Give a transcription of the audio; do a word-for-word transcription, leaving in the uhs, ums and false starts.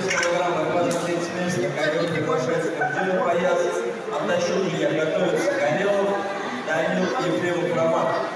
сегодняшняя программа «Акватория Смельска». Ковер приглашается командир боец. Отдачу Илья готовится. Ковелов, Данил, Ефремов, Роман.